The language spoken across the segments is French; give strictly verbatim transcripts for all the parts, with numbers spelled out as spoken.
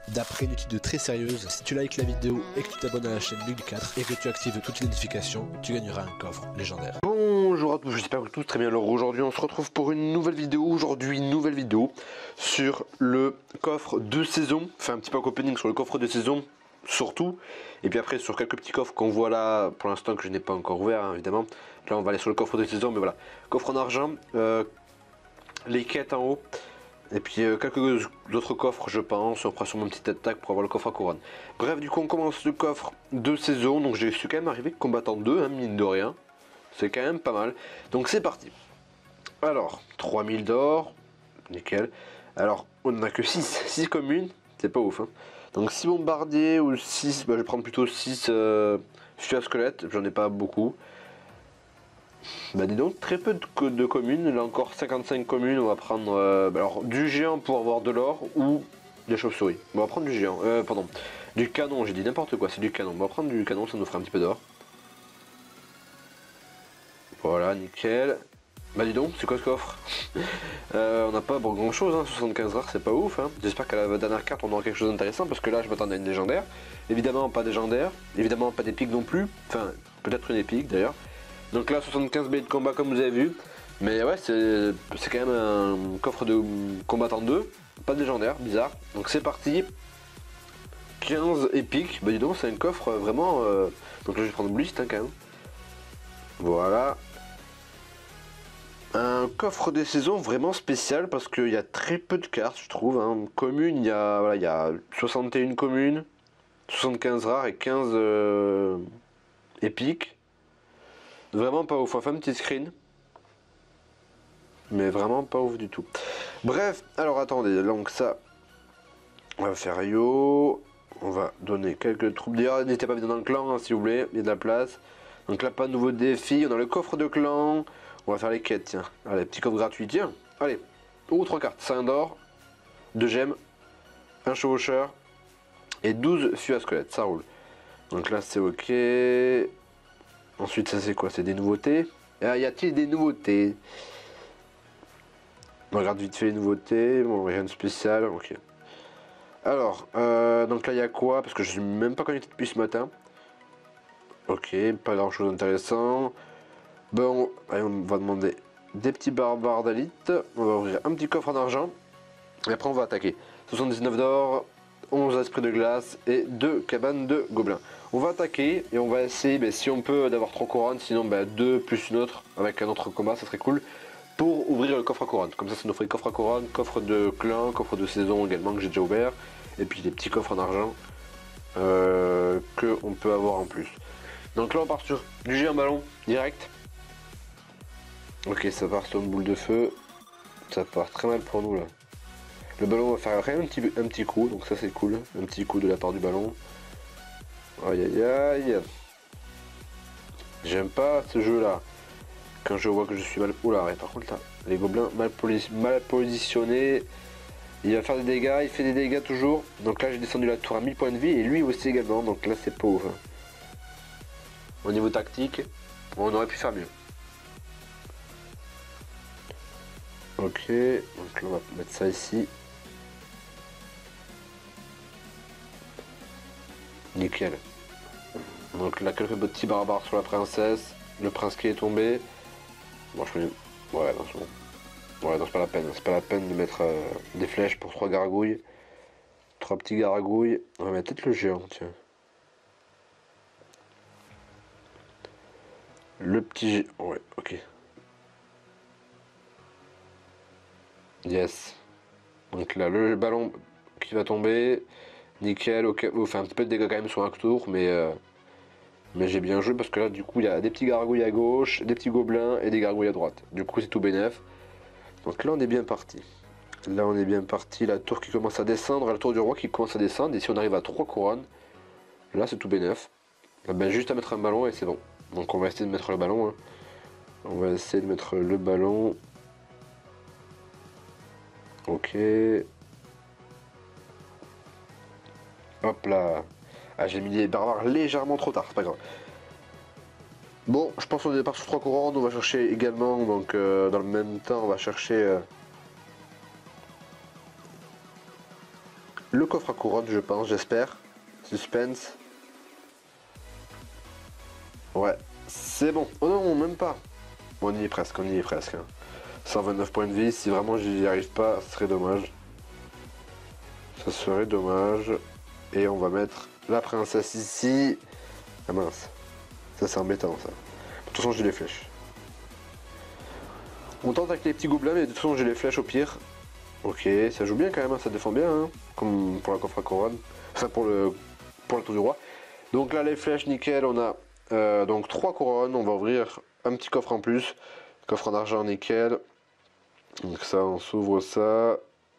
D'après une étude très sérieuse, si tu likes la vidéo et que tu t'abonnes à la chaîne Mug quatre et que tu actives toutes les notifications, tu gagneras un coffre légendaire. Bonjour à tous, j'espère que tous très bien. Alors aujourd'hui on se retrouve pour une nouvelle vidéo, aujourd'hui une nouvelle vidéo sur le coffre de saison, enfin un petit peu opening sur le coffre de saison surtout, et puis après sur quelques petits coffres qu'on voit là pour l'instant que je n'ai pas encore ouvert hein, évidemment. Là on va aller sur le coffre de saison, mais voilà, coffre en argent, euh, les quêtes en haut. Et puis euh, quelques autres coffres je pense, on fera sur mon petit attaque pour avoir le coffre à couronne. Bref, du coup on commence le coffre de saison, donc j'ai su quand même arriver combattant deux, hein, mine de rien. C'est quand même pas mal. Donc c'est parti. Alors, trois mille d'or, nickel. Alors, on n'a que six, six communes, c'est pas ouf. Hein. Donc six bombardiers ou six, bah, je vais prendre plutôt six euh, fûts à squelette, j'en ai pas beaucoup. Bah dis donc, très peu de, de communes, là encore cinquante-cinq communes, on va prendre euh, bah, alors, du géant pour avoir de l'or ou des chauves-souris. On va prendre du géant, euh, pardon, du canon, j'ai dit n'importe quoi, c'est du canon. On va prendre du canon, ça nous fera un petit peu d'or. Voilà, nickel. Bah dis donc, c'est quoi ce coffre? euh, On n'a pas bon, grand chose, hein, soixante-quinze rares, c'est pas ouf. Hein. J'espère qu'à la dernière carte on aura quelque chose d'intéressant parce que là je m'attendais à une légendaire. Évidemment pas légendaire, évidemment pas d'épique non plus. Enfin, peut-être une épique d'ailleurs. Donc là soixante-quinze billets de combat comme vous avez vu. Mais ouais, c'est quand même un coffre de combattant deux. Pas de légendaire, bizarre. Donc c'est parti. quinze épiques. Bah dis donc, c'est un coffre vraiment. Euh... Donc là je vais prendre Blist hein, quand même. Voilà. Un coffre des saisons vraiment spécial parce qu'il y a très peu de cartes je trouve. Hein. Communes, il y a voilà, il y a soixante et une communes, soixante-quinze rares et quinze euh, épiques. Vraiment pas ouf. On va faire un petit screen. Mais vraiment pas ouf du tout. Bref, alors attendez, donc ça. On va faire Yo. On va donner quelques troupes. D'ailleurs, n'hésitez pas à venir dans le clan hein, si vous voulez, il y a de la place. Donc là, pas de nouveau défi. On a le coffre de clan. On va faire les quêtes, tiens. Allez, petit coffre gratuit, tiens. Allez. Oh, trois cartes. cinq d'or, deux gemmes, un chevaucheur et douze fûts à squelette. Ça roule. Donc là, c'est ok. Ensuite, ça c'est quoi? C'est des nouveautés. Ah, y a-t-il des nouveautés? On regarde vite fait les nouveautés. Bon, rien de spécial. Ok. Alors, euh, donc là, il y a quoi? Parce que je suis même pas connecté depuis ce matin. Ok, pas grand chose d'intéressant. Bon, allez, on va demander des petits barbares d'élite. On va ouvrir un petit coffre en argent. Et après, on va attaquer. soixante-dix-neuf d'or, onze esprits de glace et deux cabanes de gobelins. On va attaquer et on va essayer, ben, si on peut, d'avoir trois couronnes. Sinon, ben, deux plus une autre avec un autre combat, ça serait cool. Pour ouvrir le coffre à couronne. Comme ça, ça nous ferait coffre à couronne, coffre de clan, coffre de saison également que j'ai déjà ouvert. Et puis des petits coffres en argent euh, qu'on peut avoir en plus. Donc là, on part sur du géant ballon direct. Ok, ça part sur une boule de feu. Ça part très mal pour nous là. Le ballon va faire rien un petit, un petit coup, donc ça c'est cool. Un petit coup de la part du ballon. Aïe aïe aïe. J'aime pas ce jeu là. Quand je vois que je suis mal... Oula, ouais, par contre là, les gobelins mal, posi mal positionnés. Il va faire des dégâts, il fait des dégâts toujours. Donc là j'ai descendu la tour à mille points de vie et lui aussi également. Donc là c'est pauvre. Au niveau tactique, on aurait pu faire mieux. Ok, donc là on va mettre ça ici. Nickel. Donc là quelques petits barbares sur la princesse. Le prince qui est tombé. Bon je fais... Ouais non c'est bon. Ouais non c'est pas la peine. C'est pas la peine de mettre euh, des flèches pour trois gargouilles. Trois petits gargouilles. On va mettre peut-être le géant tiens. Le petit géant. Ouais ok. Yes. Donc là, le ballon qui va tomber. Nickel. Ok. Enfin, un petit peu de dégâts quand même sur un tour. Mais, euh, mais j'ai bien joué parce que là, du coup, il y a des petits gargouilles à gauche, des petits gobelins et des gargouilles à droite. Du coup, c'est tout bénef. Donc là, on est bien parti. Là, on est bien parti. La tour qui commence à descendre. La tour du roi qui commence à descendre. Et si on arrive à trois couronnes, là, c'est tout bénef. Ben, juste à mettre un ballon et c'est bon. Donc, on va essayer de mettre le ballon. Hein. On va essayer de mettre le ballon. Ok. Hop là. Ah, j'ai mis les barbares légèrement trop tard, c'est pas grave. Bon, je pense qu'on départ sur trois couronnes. On va chercher également, donc euh, dans le même temps, on va chercher euh, le coffre à couronne, je pense, j'espère. Suspense. Ouais, c'est bon. Oh non, même pas. Bon, on y est presque, on y est presque. Hein. cent vingt-neuf points de vie, si vraiment j'y arrive pas, ce serait dommage. Ça serait dommage. Et on va mettre la princesse ici. Ah mince. Ça c'est embêtant ça. De toute façon j'ai les flèches. On tente avec les petits gobelins, mais de toute façon j'ai les flèches au pire. Ok, ça joue bien quand même, hein, ça défend bien, hein, comme pour la coffre à couronne. Enfin pour le pour le tour du roi. Donc là les flèches nickel, on a euh, donc trois couronnes. On va ouvrir un petit coffre en plus. Coffre en argent nickel. Donc ça on s'ouvre ça.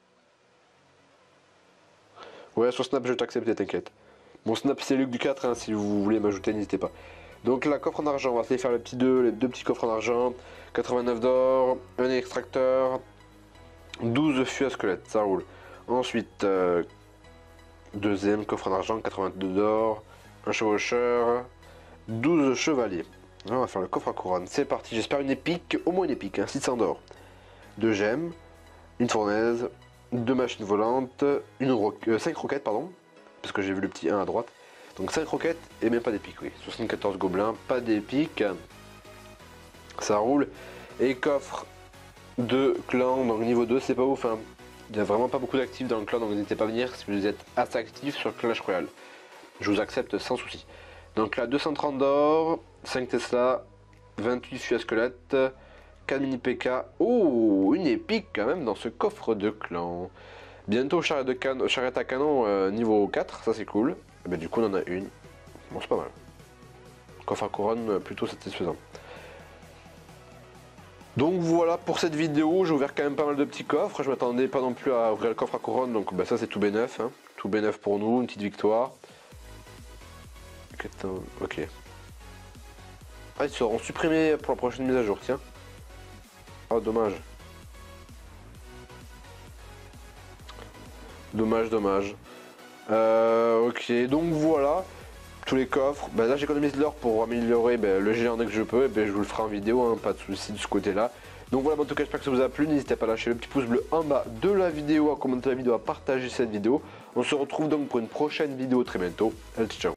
Ouais, sur Snap je t'accepte, t'inquiète. Mon Snap c'est Luc du quatre, hein, si vous voulez m'ajouter n'hésitez pas. Donc la coffre en argent, on va essayer de faire les petits deux, les deux petits coffres en argent. quatre-vingt-neuf d'or, un extracteur, douze fûts à squelette, ça roule. Ensuite, euh, deuxième coffre en argent, quatre-vingt-deux d'or, un chevaucheur, douze chevaliers. Là, on va faire le coffre à couronne, c'est parti, j'espère une épique, au moins une épique, hein, six cents d'or. deux gemmes, une fournaise, deux machines volantes, une ro euh, cinq roquettes, pardon, parce que j'ai vu le petit un à droite. Donc cinq roquettes et même pas d'épique, oui. soixante-quatorze gobelins, pas d'épique. Ça roule. Et coffre de clan, donc niveau deux, c'est pas ouf. Hein. Il n'y a vraiment pas beaucoup d'actifs dans le clan, donc n'hésitez pas à venir si vous êtes assez actifs sur Clash Royale. Je vous accepte sans souci. Donc là, deux cent trente d'or, cinq Tesla, vingt-huit fûts à squelette, quatre mini P K. Oh, une épique quand même dans ce coffre de clan. Bientôt charrette, de can charrette à canon euh, niveau quatre, ça c'est cool. Et ben, du coup on en a une. Bon c'est pas mal. Coffre à couronne euh, plutôt satisfaisant. Donc voilà pour cette vidéo, j'ai ouvert quand même pas mal de petits coffres. Je m'attendais pas non plus à ouvrir le coffre à couronne, donc bah, ça c'est tout bénef. Hein. Tout bénef pour nous, une petite victoire. Ok. Ah ils seront supprimés pour la prochaine mise à jour, tiens. Oh dommage. Dommage, dommage. Euh, ok, donc voilà. Tous les coffres. Bah là j'économise de l'or pour améliorer bah, le géant dès que je peux. Et bah, je vous le ferai en vidéo, hein, pas de soucis de ce côté-là. Donc voilà, en tout cas j'espère que ça vous a plu. N'hésitez pas à lâcher le petit pouce bleu en bas de la vidéo, à commenter la vidéo, à partager cette vidéo. On se retrouve donc pour une prochaine vidéo très bientôt. Allez, ciao.